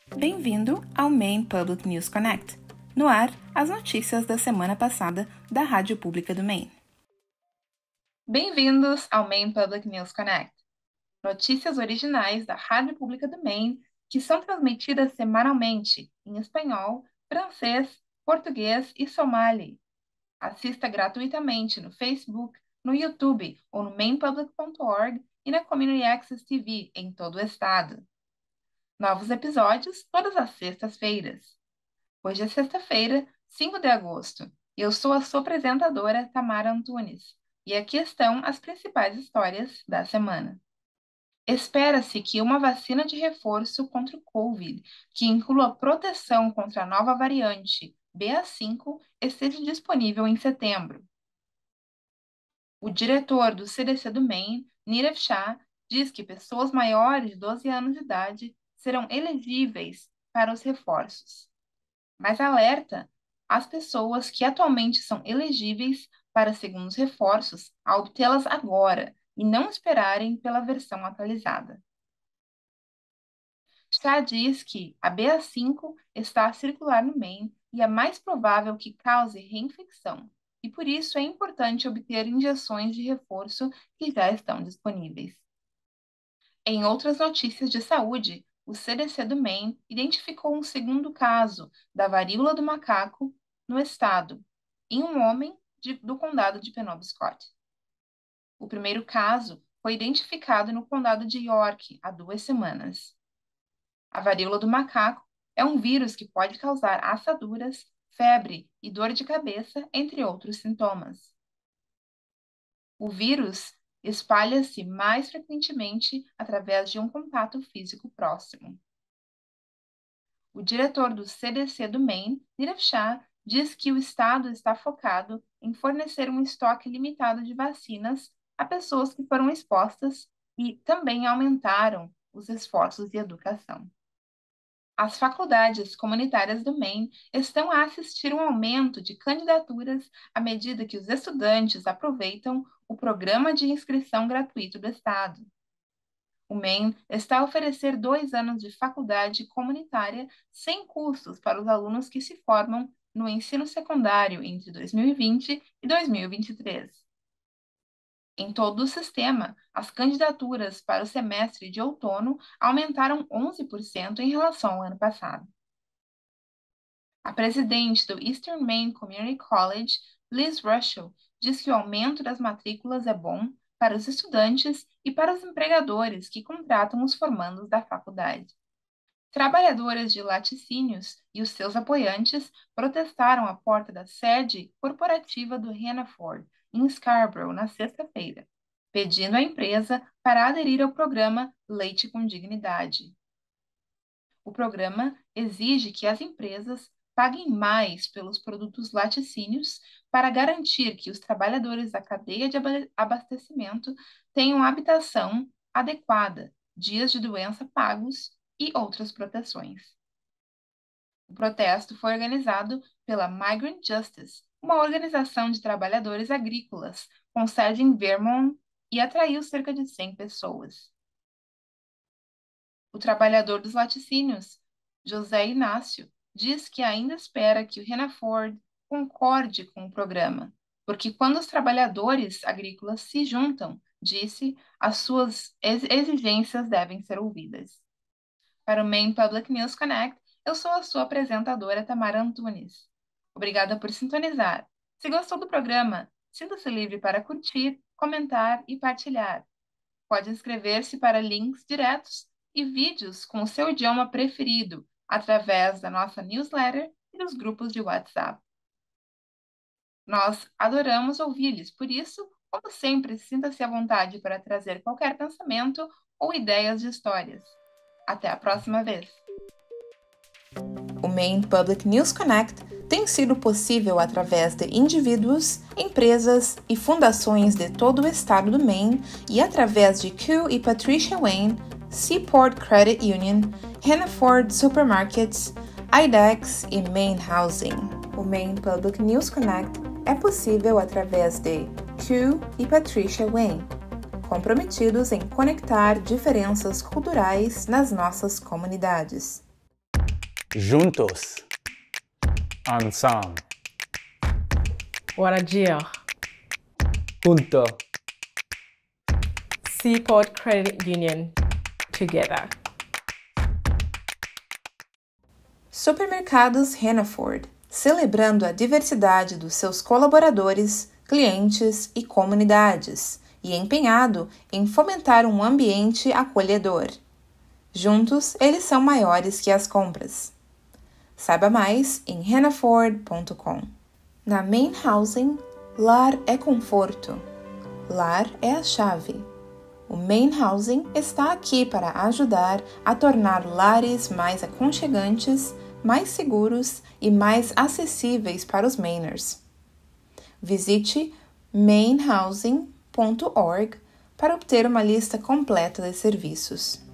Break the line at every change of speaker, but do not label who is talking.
Bem-vindo ao Maine Public News Connect. No ar, as notícias da semana passada da Rádio Pública do Maine. Bem-vindos ao Maine Public News Connect. Notícias originais da Rádio Pública do Maine que são transmitidas semanalmente em espanhol, francês, português e somali. Assista gratuitamente no Facebook, no YouTube ou no mainepublic.org e na Community Access TV em todo o estado. Novos episódios todas as sextas-feiras. Hoje é sexta-feira, 5 de agosto, e eu sou a sua apresentadora, Tamara Antunes, e aqui estão as principais histórias da semana. Espera-se que uma vacina de reforço contra o Covid, que inclua proteção contra a nova variante BA5, esteja disponível em setembro. O diretor do CDC do Maine, Nirav Shah, diz que pessoas maiores de 12 anos de idade serão elegíveis para os reforços, mas alerta as pessoas que atualmente são elegíveis para segundos reforços a obtê-las agora e não esperarem pela versão atualizada. Shah diz que a BA5 está a circular no Maine e é mais provável que cause reinfecção, e por isso é importante obter injeções de reforço que já estão disponíveis. Em outras notícias de saúde, o CDC do Maine identificou um segundo caso da varíola do macaco no estado, em um homem do condado de Penobscot. O primeiro caso foi identificado no condado de York há 2 semanas. A varíola do macaco é um vírus que pode causar assaduras, febre e dor de cabeça, entre outros sintomas. O vírus espalha-se mais frequentemente através de um contato físico próximo. O diretor do CDC do Maine, Nirav Shah, diz que o estado está focado em fornecer um estoque limitado de vacinas a pessoas que foram expostas e também aumentaram os esforços de educação. As faculdades comunitárias do Maine estão a assistir um aumento de candidaturas à medida que os estudantes aproveitam o programa de inscrição gratuito do estado. O Maine está a oferecer 2 anos de faculdade comunitária sem custos para os alunos que se formam no ensino secundário entre 2020 e 2023. Em todo o sistema, as candidaturas para o semestre de outono aumentaram 11% em relação ao ano passado. A presidente do Eastern Maine Community College, Liz Russell, diz que o aumento das matrículas é bom para os estudantes e para os empregadores que contratam os formandos da faculdade. Trabalhadores de laticínios e os seus apoiantes protestaram à porta da sede corporativa do Hannaford, em Scarborough, na sexta-feira, pedindo à empresa para aderir ao programa Leite com Dignidade. O programa exige que as empresas paguem mais pelos produtos laticínios para garantir que os trabalhadores da cadeia de abastecimento tenham habitação adequada, dias de doença pagos e outras proteções. O protesto foi organizado pela Migrant Justice, uma organização de trabalhadores agrícolas com sede em Vermont, e atraiu cerca de 100 pessoas. O trabalhador dos laticínios, José Inácio, diz que ainda espera que o Hannaford concorde com o programa, porque quando os trabalhadores agrícolas se juntam, disse, as suas exigências devem ser ouvidas. Para o Maine Public News Connect, eu sou a sua apresentadora, Tamara Antunes. Obrigada por sintonizar. Se gostou do programa, sinta-se livre para curtir, comentar e partilhar. Pode inscrever-se para links diretos e vídeos com o seu idioma preferido através da nossa newsletter e dos grupos de WhatsApp. Nós adoramos ouvir-lhes, por isso, como sempre, sinta-se à vontade para trazer qualquer pensamento ou ideias de histórias. Até a próxima vez! O Maine Public News Connect tem sido possível através de indivíduos, empresas e fundações de todo o estado do Maine e através de Q e Patricia Wayne, Seaport Credit Union, Hannaford Supermarkets, IDEX e Maine Housing. O Maine Public News Connect é possível através de Q e Patricia Wayne, comprometidos em conectar diferenças culturais nas nossas comunidades.
Juntos. Ensemble.
Warajir.
Junto.
Seaport Credit Union. Together.
Supermercados Hannaford, celebrando a diversidade dos seus colaboradores, clientes e comunidades, e empenhado em fomentar um ambiente acolhedor. Juntos, eles são maiores que as compras. Saiba mais em hannaford.com. Na Main Housing, lar é conforto. Lar é a chave. O Main Housing está aqui para ajudar a tornar lares mais aconchegantes, mais seguros e mais acessíveis para os Mainers. Visite mainhousing.org para obter uma lista completa de serviços.